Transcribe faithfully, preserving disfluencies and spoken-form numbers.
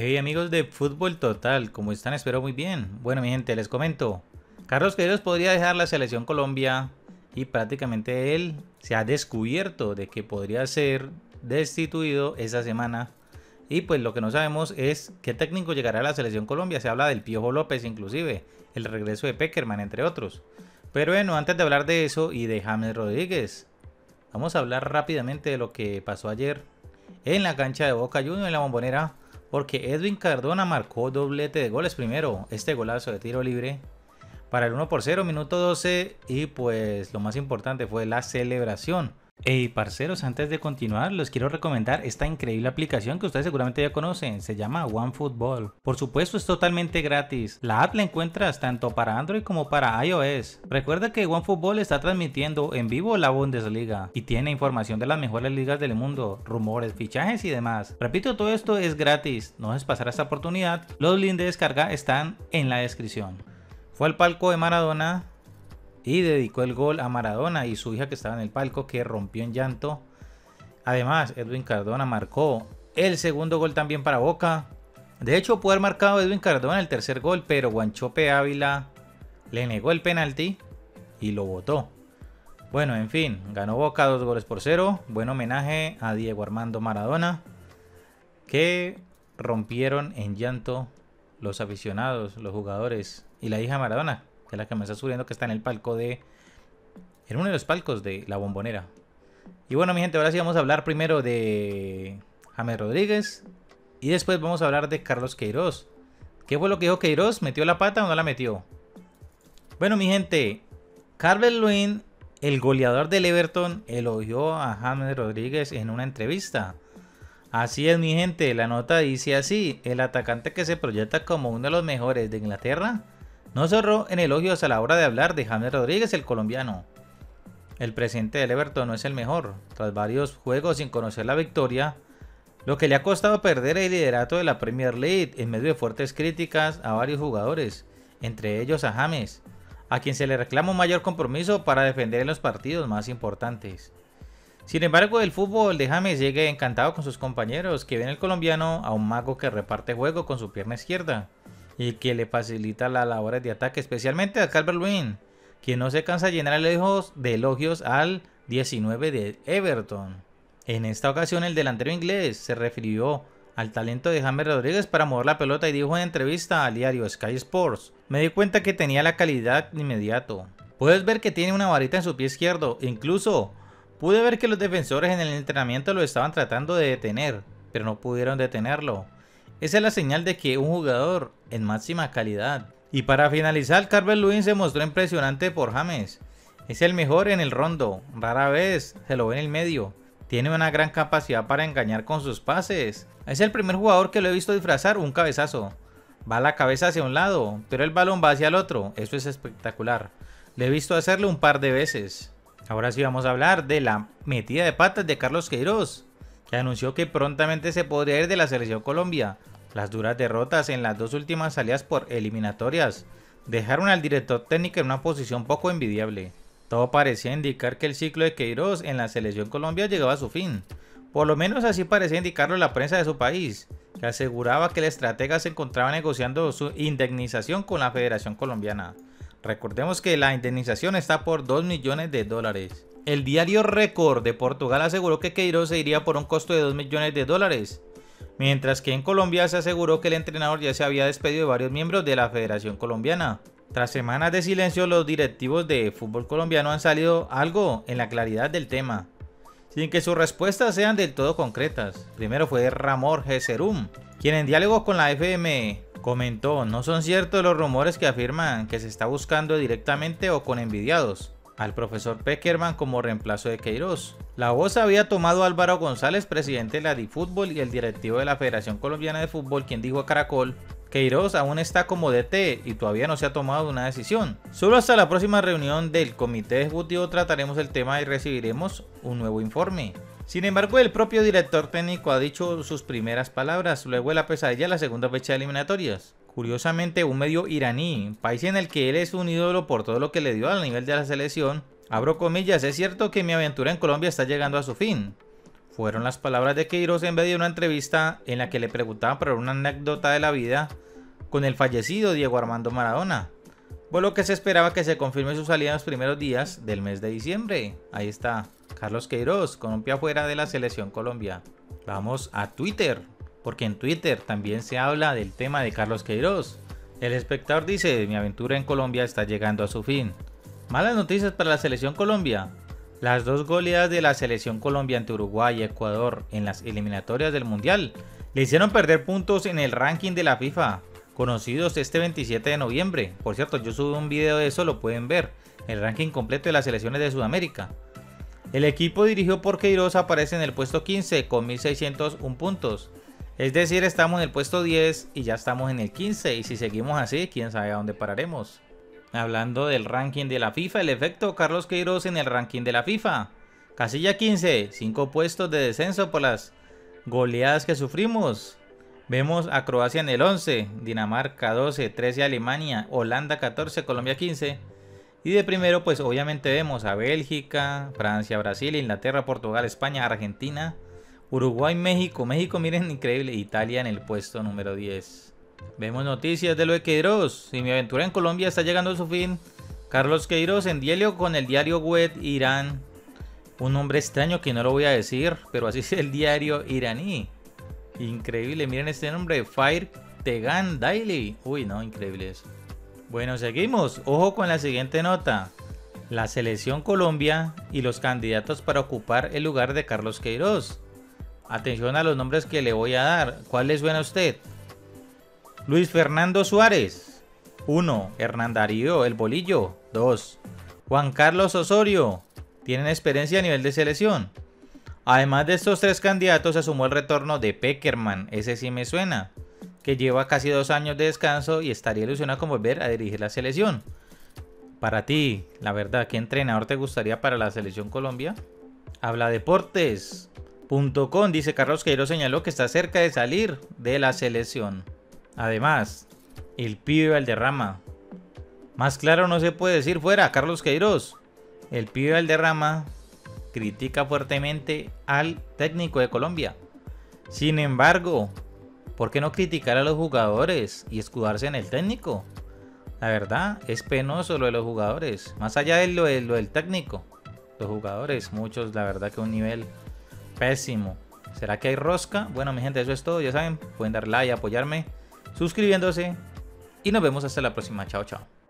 Hey amigos de Fútbol Total, ¿cómo están? Espero muy bien. Bueno mi gente, les comento. Carlos Queiroz podría dejar la selección Colombia y prácticamente él se ha descubierto de que podría ser destituido esa semana. Y pues lo que no sabemos es qué técnico llegará a la selección Colombia. Se habla del Piojo López inclusive, el regreso de Pekerman entre otros. Pero bueno, antes de hablar de eso y de James Rodríguez, vamos a hablar rápidamente de lo que pasó ayer en la cancha de Boca Juniors en la Bombonera. Porque Edwin Cardona marcó doblete de goles primero, este golazo de tiro libre para el uno por cero, minuto doce, y pues lo más importante fue la celebración. Hey parceros, antes de continuar les quiero recomendar esta increíble aplicación que ustedes seguramente ya conocen, se llama OneFootball. Por supuesto es totalmente gratis, la app la encuentras tanto para Android como para iOS. Recuerda que OneFootball está transmitiendo en vivo la Bundesliga y tiene información de las mejores ligas del mundo, rumores, fichajes y demás. Repito, todo esto es gratis, no dejes pasar esta oportunidad, los links de descarga están en la descripción. Fue al palco de Maradona y dedicó el gol a Maradona y su hija que estaba en el palco, que rompió en llanto. Además, Edwin Cardona marcó el segundo gol también para Boca. De hecho, pudo haber marcado Edwin Cardona el tercer gol, pero Wanchope Ávila le negó el penalti y lo botó. Bueno, en fin, ganó Boca dos goles por cero. Buen homenaje a Diego Armando Maradona, que rompieron en llanto los aficionados, los jugadores y la hija de Maradona, que es la que me está subiendo, que está en el palco de... en uno de los palcos de la Bombonera. Y bueno mi gente, ahora sí vamos a hablar primero de James Rodríguez y después vamos a hablar de Carlos Queiroz. ¿Qué fue lo que dijo Queiroz? ¿Metió la pata o no la metió? Bueno mi gente, Calvert-Lewin, el goleador del Everton, elogió a James Rodríguez en una entrevista. Así es mi gente, la nota dice así: el atacante que se proyecta como uno de los mejores de Inglaterra no cerró en elogios a la hora de hablar de James Rodríguez, el colombiano. El presente del Everton no es el mejor, tras varios juegos sin conocer la victoria, lo que le ha costado perder el liderato de la Premier League en medio de fuertes críticas a varios jugadores, entre ellos a James, a quien se le reclama un mayor compromiso para defender en los partidos más importantes. Sin embargo, el fútbol de James llega encantado con sus compañeros, que ven el colombiano a un mago que reparte juego con su pierna izquierda y que le facilita las labores de ataque, especialmente a Calvert-Lewin, quien no se cansa de llenar lejos de elogios al diecinueve de Everton. En esta ocasión el delantero inglés se refirió al talento de James Rodríguez para mover la pelota y dijo en entrevista al diario Sky Sports: me di cuenta que tenía la calidad de inmediato. Puedes ver que tiene una varita en su pie izquierdo, incluso pude ver que los defensores en el entrenamiento lo estaban tratando de detener, pero no pudieron detenerlo. Esa es la señal de que un jugador en máxima calidad. Y para finalizar, Calvert-Lewin se mostró impresionante por James. Es el mejor en el rondo, rara vez se lo ve en el medio. Tiene una gran capacidad para engañar con sus pases. Es el primer jugador que lo he visto disfrazar un cabezazo. Va la cabeza hacia un lado, pero el balón va hacia el otro. Eso es espectacular. Le he visto hacerlo un par de veces. Ahora sí vamos a hablar de la metida de patas de Carlos Queiroz, que anunció que prontamente se podría ir de la selección Colombia. Las duras derrotas en las dos últimas salidas por eliminatorias dejaron al director técnico en una posición poco envidiable. Todo parecía indicar que el ciclo de Queiroz en la selección Colombia llegaba a su fin. Por lo menos así parecía indicarlo la prensa de su país, que aseguraba que el estratega se encontraba negociando su indemnización con la Federación Colombiana. Recordemos que la indemnización está por dos millones de dólares. El diario Record de Portugal aseguró que Queiroz se iría por un costo de dos millones de dólares, mientras que en Colombia se aseguró que el entrenador ya se había despedido de varios miembros de la Federación Colombiana. Tras semanas de silencio, los directivos de fútbol colombiano han salido algo en la claridad del tema, sin que sus respuestas sean del todo concretas. Primero fue Ramón Geserum, quien en diálogo con la F M comentó: no son ciertos los rumores que afirman que se está buscando directamente o con envidiados al profesor Pekerman como reemplazo de Queiroz. La voz había tomado Álvaro González, presidente de la DiFútbol y el directivo de la Federación Colombiana de Fútbol, quien dijo a Caracol: Queiroz aún está como D T y todavía no se ha tomado una decisión. Solo hasta la próxima reunión del comité ejecutivo trataremos el tema y recibiremos un nuevo informe. Sin embargo, el propio director técnico ha dicho sus primeras palabras luego de la pesadilla de la segunda fecha de eliminatorias. Curiosamente, un medio iraní, país en el que él es un ídolo por todo lo que le dio al nivel de la selección, abro comillas: es cierto que mi aventura en Colombia está llegando a su fin. Fueron las palabras de Queiroz en medio de una entrevista en la que le preguntaban por una anécdota de la vida con el fallecido Diego Armando Maradona, por lo que se esperaba que se confirme su salida en los primeros días del mes de diciembre. Ahí está, Carlos Queiroz con un pie afuera de la selección Colombia. Vamos a Twitter, porque en Twitter también se habla del tema de Carlos Queiroz. El espectador dice: mi aventura en Colombia está llegando a su fin. Malas noticias para la selección Colombia. Las dos goleadas de la selección Colombia ante Uruguay y Ecuador en las eliminatorias del Mundial le hicieron perder puntos en el ranking de la FIFA, conocidos este veintisiete de noviembre. Por cierto, yo subí un video de eso, lo pueden ver, el ranking completo de las selecciones de Sudamérica. El equipo dirigido por Queiroz aparece en el puesto quince con mil seiscientos uno puntos. Es decir, estamos en el puesto diez y ya estamos en el quince, y si seguimos así, quién sabe a dónde pararemos. Hablando del ranking de la FIFA, el efecto Carlos Queiroz en el ranking de la FIFA. Casilla quince, cinco puestos de descenso por las goleadas que sufrimos. Vemos a Croacia en el once, Dinamarca doce, trece Alemania, Holanda catorce, Colombia quince. Y de primero pues obviamente vemos a Bélgica, Francia, Brasil, Inglaterra, Portugal, España, Argentina, Uruguay, México. México, miren, increíble. Italia en el puesto número diez. Vemos noticias de lo de Queiroz. Si mi aventura en Colombia está llegando a su fin. Carlos Queiroz en diálogo con el diario Web Irán. Un nombre extraño que no lo voy a decir, pero así es el diario iraní. Increíble, miren este nombre, Fire Tegan Daily. Uy, no, increíble eso. Bueno, seguimos. Ojo con la siguiente nota. La selección Colombia y los candidatos para ocupar el lugar de Carlos Queiroz. Atención a los nombres que le voy a dar. ¿Cuál le suena a usted? Luis Fernando Suárez. uno. Hernán Darío El Bolillo. dos. Juan Carlos Osorio. Tienen experiencia a nivel de selección. Además de estos tres candidatos, se sumó el retorno de Pekerman. Ese sí me suena. Que lleva casi dos años de descanso y estaría ilusionado con volver a dirigir la selección. Para ti, la verdad, ¿qué entrenador te gustaría para la selección Colombia? Habla Deportes punto com dice: Carlos Queiroz señaló que está cerca de salir de la selección. Además, el pibe Valderrama. Más claro no se puede decir fuera, Carlos Queiroz. El pibe Valderrama critica fuertemente al técnico de Colombia. Sin embargo, ¿por qué no criticar a los jugadores y escudarse en el técnico? La verdad, es penoso lo de los jugadores. Más allá de lo, de lo del técnico. Los jugadores, muchos, la verdad que un nivel pésimo. ¿Será que hay rosca? Bueno, mi gente, eso es todo. Ya saben, pueden dar like, apoyarme, suscribiéndose. Y nos vemos hasta la próxima. Chao, chao.